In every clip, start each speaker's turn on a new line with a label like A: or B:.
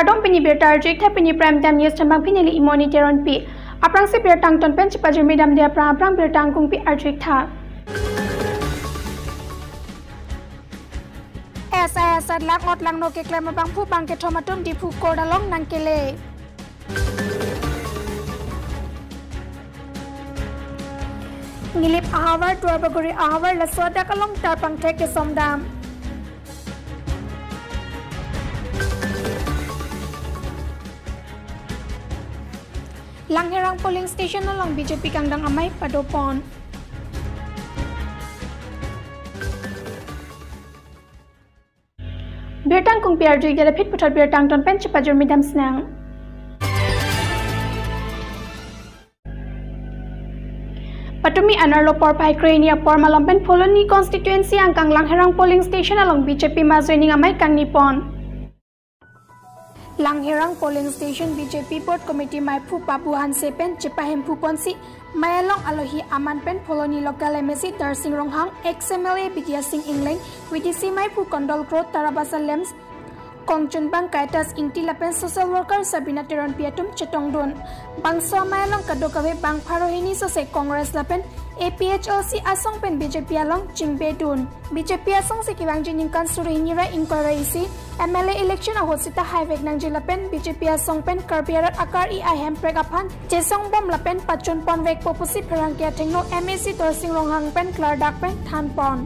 A: Pardon pini bertar jik tha pini prime time news tambang pini li imoni teron pi. Aprang si bertang ton pen cipa jermidam dia aprang bertang kung pi arjik tha. SIS lak ot lang no ke klem bang phu bang ke thomatum di phu ko dalong nang kele. Ngilip ahawar tuar baguri ahawar la soda kalong tar pang tek ke somdam. Langherang polling station along BJP kangdang amai padopon. Bertang kung PRJ jala phit putar bertang ton pen cepat midam snang. Patumi anarlo por pai krenia por malompen poloni constituency angkang Langherang polling station along BJP ma joining amai kang nipon. Langherang polling station BJP board committee mai phu papuhan sepen cepahem phu ponsi mayalong alohi aman pen poloni local MSC Darsing Ronghang XMLA Bidya Singh Ingleng WDC mai phu kondol growth Tarabasa Lems Kongchun bang kaitas inti lapen social worker Sabina Teron Piatum Chetongdon bangso mayalong kadokawe bang parohini sose Congress lapen APHLC asong pen BJP along Jingbedun BJP asong si kibang jiningkan surihini inquiry isi MLA election ahosita highway nang jilapen BJP asong pen karbiarat akar IM pregapan jesong bom lapen pachun pon wek popusi perangkia tengno MSC Darsing Ronghang pen klardak pen thanpon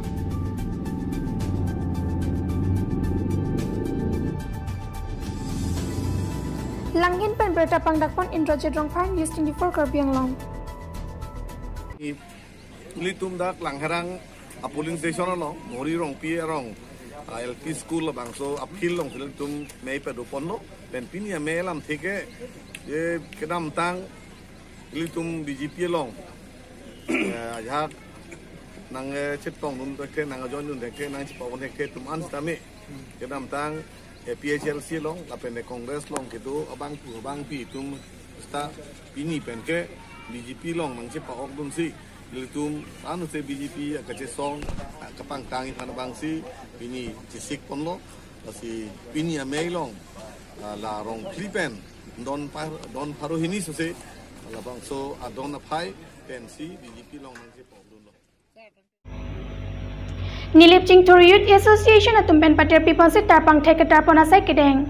A: Langin pen berita pangdakpon Indrajit Rongpan News 24 Karbiang Long.
B: Litum dak Langherang a polling station lo mori rong pi rong LP school bangso apil long litum mei pedopon lo pen pinia melam theke ye kedam tang litum BJP long ajak nang chetong num teke nang jon nun teke nang chipon teke tum anstame kedam tang PHLC long lapen Congress long gitu abang pi tum sta pini pen ke BJP long nang cepa ok dun si litum anu se BJP akache song kapang tangi kan bang si pini cisik pon lo si pini amei long la rong klipen don paruhini so se la bang so adon apai pen si BJP long nang cepa ok dun lo
A: Nilip Chingtur Youth Association atumpen patir people si tarpang theke tarpon asai kedeng.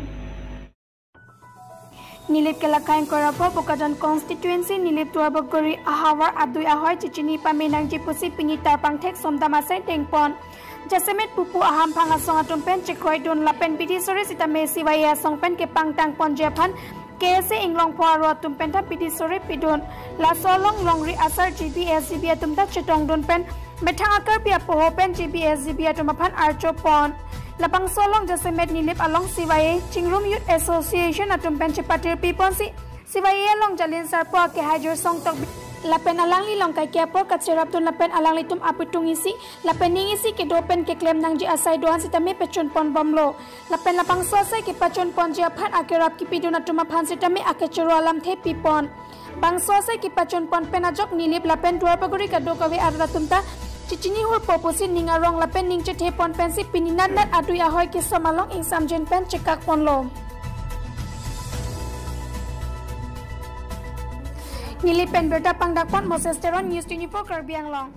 A: Nilip kelakain korapo Bokajan constituency Nilip tuarbagori ahawar adui ahoy cicini paminang jipusi pinyi tarpang thek somdam asai dengpon. Jasemet pupu aham pangasong atumpen cekhoi don lapen bidi sore sita mesi waya songpen ke pangtang pon japan KSA Inglong Paro atumpen ta bidi sore pidon la solong longri asar GBSGB atumta chetong don pen Betang akar pia poho pen GBSGB atumapan archo pon. Lapang solong jasemet nilip along siwaye Chingrum Youth Association atumpen cepatir pipon si siwaye along jalin sarpo ke hajar song tok lapen alang li long kai kiapo katserap tun lapen alang litum aputung isi lapen isi ke dopen ke klem nang ji asai doan sitame pechun pon bomlo lapen lapang sosai ke pachun pon ji aphan akerap ki pidun atumapan sitame akechuru alam the pipon bang sosai ki pachun pon penajok nilip lapen duarpaguri kadokawe arratumta Cicini hur popusi ningarong lapen ning cethe pon pensi pininat adui ahoy ke samalong ing samjen pen cekak pon lo. Nili pen berta pangdak pon Moses Teron News 24 Karbiang Long.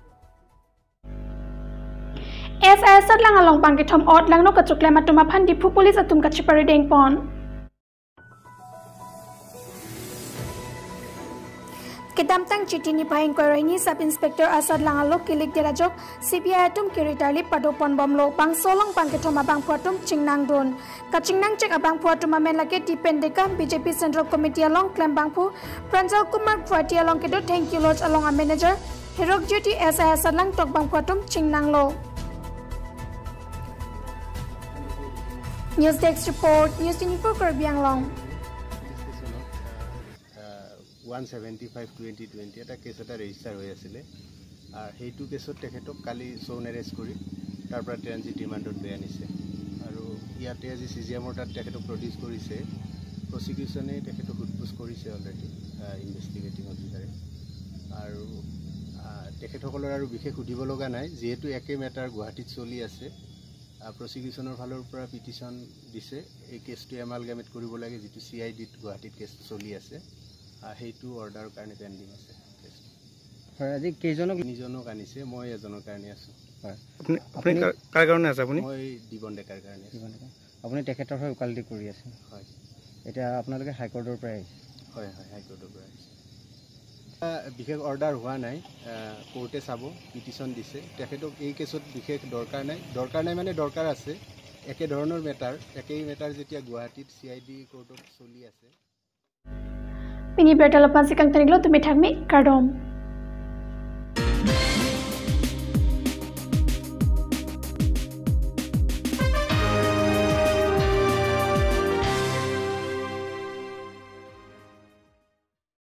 A: SIS lang along pangke thom ot lang no kachukle matuma phan dipu police atum kachipari deng pon. Kedamtang citini paing koirani Sub Inspector Asad Langalo kilik dirajok CBI atum kiritali padopon bomlo bang solong pangkethoma bang puatum cingnang don kachingnang cek abang puatum amen lage dipendeka BJP Central Committee along klem bangpu Pranjal Kumar Pwati along kedo thank you lodge along a manager Hirok duty SIS lang tok bang puatum cingnang lo News Desk report News 24 Karbiang Long
C: 175/2020 এটা কেছ এটা ৰেজিষ্টাৰ হৈ আছিল আৰু সেইটো কেছত তেখেতক কালি চৌন এৰেষ্ট কৰি তাৰ পৰা ট্ৰানজিট ৰিমাণ্ডত লৈ আনিছে আৰু ইয়াতে আজি CGMৰ তাত তেখেতক প্ৰডিউচ কৰিছে প্ৰসিকিউশ্যনে তেখেতক সোধপোছ কৰিছে অলৰেডি ইনভেষ্টিগেটিং অফিচাৰে আৰু তেখেতসকলৰ আৰু বিশেষ সুধিব লগা নাই যিহেতু একে মেটাৰ গুৱাহাটীত চলি আছে প্ৰসিকিউশ্যনৰ ফালৰ পৰা পিটিশ্যন দিছে এই কেছটো এমালগামেট কৰিব লাগে যিটো CIDত গুৱাহাটীত কেছ চলি আছে সেইটো অৰ্ডাৰৰ কাৰণে পেণ্ডিং আছে
D: হয় আজি কেইজনক
C: নিজনক আনিছে মই এজনৰ কাৰণে আছোঁ
D: হয় আপুনি কাৰ কাৰণে আছে আপুনি
C: মই দিবন ডেকাৰ কাৰণে
D: আপুনি তেখেতৰ হৈ উকালতি কৰি আছে
C: হয়
D: এতিয়া আপোনালোকে হাইকোৰ্টৰ পৰা আহিছে
C: হয় হয় হাইকোৰ্টৰ পৰা আহিছে বিশেষ অৰ্ডাৰ হোৱা নাই কোৰ্টে চাব পিটিশ্যন দিছে তেখেতক এই কেছত বিশেষ দৰকাৰ নাই মানে দৰকাৰ আছে একেধৰণৰ একেই মেটাৰ যেতিয়া গুৱাহাটীত CID কোৰ্টত চলি আছে
A: পিনি বেটালপা সিকাং তানিগলো তুমি থাকমি কাৰ্ডম